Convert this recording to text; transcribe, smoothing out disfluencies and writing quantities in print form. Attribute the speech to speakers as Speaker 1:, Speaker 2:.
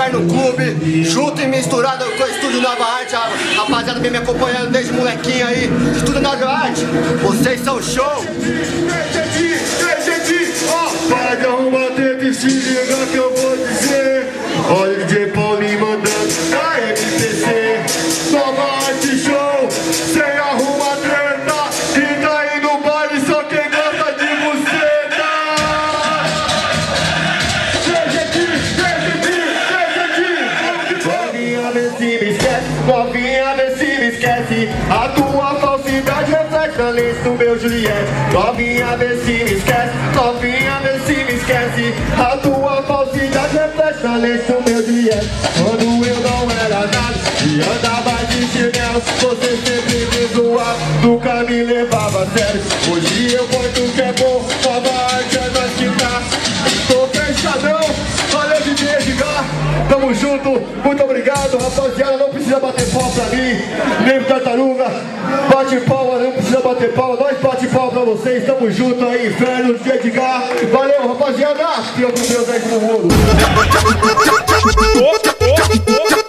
Speaker 1: Inferno Clube, junto e misturado com o Estúdio Nova Arte. A rapaziada vem me acompanhando desde molequinho aí. Estúdio Nova Arte, vocês são show.
Speaker 2: Pode arrumar treta e se liga que eu vou dizer. Olha o DJ Paulinho mandando a MPC. Nova Arte Show, sem arruma treta. E tá aí no baile só quem gosta de buceta. Novinha, vê se me esquece. Novinha, vê se me esquece. A tua falsidade reflete na lente do meu Juliette. Novinha, vê se me esquece. Novinha, vê se me esquece. A tua falsidade reflete na lente do meu Juliette. Quando eu não era nada e andava de chinelo, você sempre me zoava, nunca me levava a sério. Hoje eu conto que é bom, Nova Arte é nós que tá. Tô fechadão, valeu de Edgar. Tamo junto, muito obrigado, rapaziada. Não precisa bater palma pra mim, nem pro Tartaruga. Bate palma, não precisa bater palma. Nós bate palma pra vocês, tamo junto aí, Inferno de Edgar. Valeu, rapaziada. E eu com Deus aí no mundo.